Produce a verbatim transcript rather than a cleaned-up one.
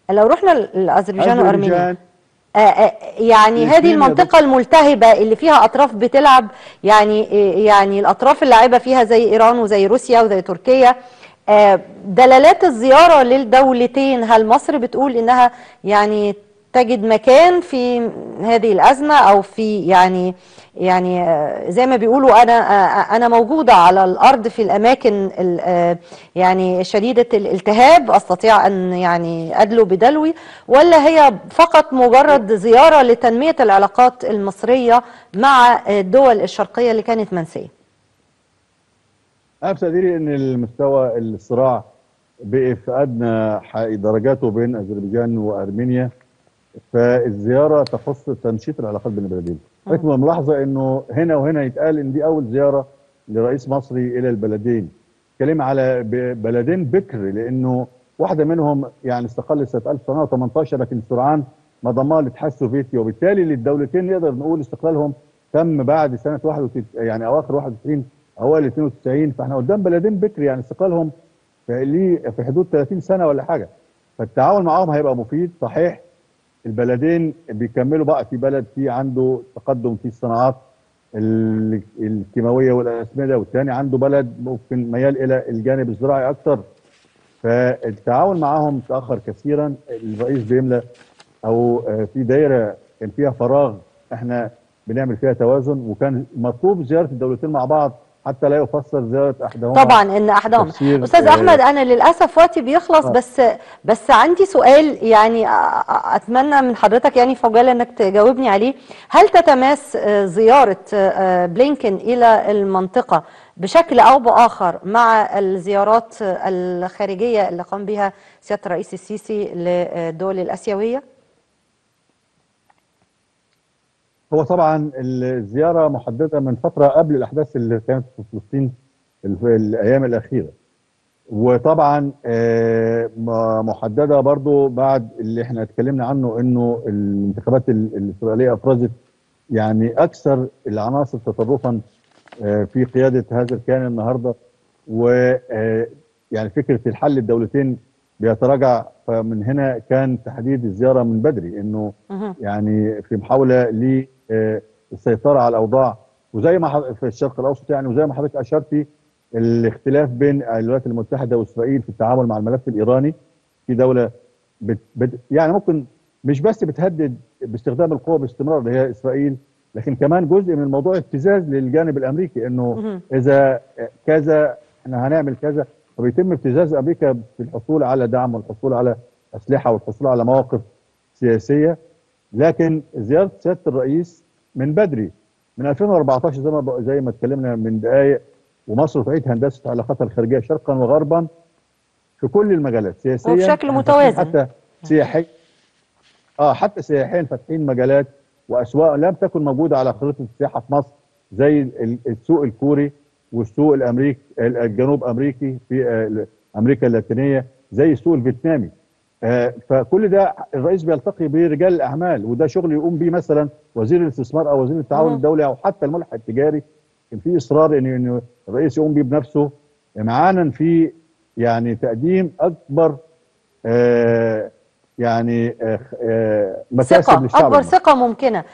لو رحنا لاذربيجان وارمينيا، أذربيجان آه، آه، يعني هذه الاثنين يا المنطقة دكتور. الملتهبة اللي فيها أطراف بتلعب، يعني آه، يعني الأطراف اللاعبة فيها زي إيران وزي روسيا وزي تركيا. آه، دلالات الزيارة للدولتين، هل مصر بتقول إنها يعني تجد مكان في هذه الأزمة، أو في يعني يعني آه، زي ما بيقولوا أنا آه، أنا موجودة على الأرض في الأماكن ال- آه، يعني شديدة الالتهاب، أستطيع أن يعني أدلو بدلوي، ولا هي فقط مجرد زيارة لتنمية العلاقات المصرية مع الدول الشرقية اللي كانت منسية؟ أنا بتقديري إن المستوى الصراع بقي في أدنى ح- درجاته بين أذربيجان وأرمينيا، فالزيارة تخص تنشيط العلاقات بين البلدين. مم. حضرتك ملاحظة إنه هنا وهنا يتقال إن دي أول زيارة لرئيس مصري إلى البلدين. كلمة على ب- بلدين بكر، لأنه واحدة منهم يعني استقلت سنة ألف وتسعمائة وثمانية عشر، لكن سرعان ما ضمها الاتحاد السوفيتي، وبالتالي للدولتين نقدر نقول استقلالهم تم بعد سنة واحد وتسعين، يعني أواخر واحد وتسعين أوائل اثنين وتسعين، فإحنا قدام بلدين بكر يعني استقلالهم في ليه في حدود ثلاثين سنة ولا حاجة. فالتعاون معاهم هيبقى مفيد صحيح. البلدين بيكملوا بقى، في بلد في عنده تقدم في الصناعات ال- الكيماويه والاسمده، والثاني عنده بلد ممكن ميال الى الجانب الزراعي اكثر، فالتعاون معاهم تاخر كثيرا. الرئيس بيملى او آه، في دايره كان فيها فراغ، احنا بنعمل فيها توازن، وكان مطلوب زياره الدولتين مع بعض حتى لا يفسر زياره احدهما طبعا ان احدهم. بتفسير استاذ آه، احمد، انا للاسف وقتي بيخلص، بس بس عندي سؤال يعني أ- أ- اتمنى من حضرتك يعني في عجاله انك تجاوبني عليه. هل تتماس آه، زياره آه، بلينكن الى المنطقه بشكل او باخر مع الزيارات آه، الخارجيه اللي قام بها سياده الرئيس السيسي للدول الاسيويه؟ هو طبعا الزياره محدده من فتره قبل الاحداث اللي كانت في فلسطين في الايام الاخيره، وطبعا آه، م- محدده برضو بعد اللي احنا اتكلمنا عنه، انه الانتخابات ال- الاسرائيليه افرزت يعني اكثر العناصر تطرفا آه، في قياده هذا الكيان النهارده. و آه، يعني فكره الحل الدولتين بيتراجع، فمن هنا كان تحديد الزياره من بدري، انه مهم. يعني في محاوله للسيطره على الاوضاع، وزي ما حض- في الشرق الاوسط يعني، وزي ما حضرتك اشرتي الاختلاف بين الولايات المتحده واسرائيل في التعامل مع الملف الايراني. في دوله بت بت يعني ممكن مش بس بتهدد باستخدام القوه باستمرار اللي هي اسرائيل، لكن كمان جزء من الموضوع ابتزاز للجانب الامريكي، انه مهم. اذا كذا احنا هنعمل كذا، فبيتم ابتزاز امريكا في الحصول على دعم والحصول على اسلحه والحصول على مواقف سياسيه. لكن زياره سياده الرئيس من بدري، من ألفين وأربعتاشر، زي ما ب- زي ما اتكلمنا من دقائق، ومصر تعيد هندسه علاقاتها الخارجيه شرقا وغربا في كل المجالات. سياسيا وبشكل احنا فاتحين متوازن. حتى سياحيا، اه حتى سياحيا فاتحين مجالات واسواق لم تكن موجوده على خريطه السياحه في مصر، زي ال- السوق الكوري والسوق الامريكي الجنوب امريكي في آه، امريكا اللاتينيه، زي السوق الفيتنامي. آه، فكل ده الرئيس بيلتقي برجال الاعمال، وده شغل يقوم به مثلا وزير الاستثمار او وزير التعاون مهم. الدولي او حتى الملحق التجاري. كان في اصرار ان إن الرئيس يقوم به بنفسه، معانا في يعني تقديم اكبر آه، يعني آه، آه، مكاسب ثقة، للشعب أكبر المصري. ثقة ممكنة.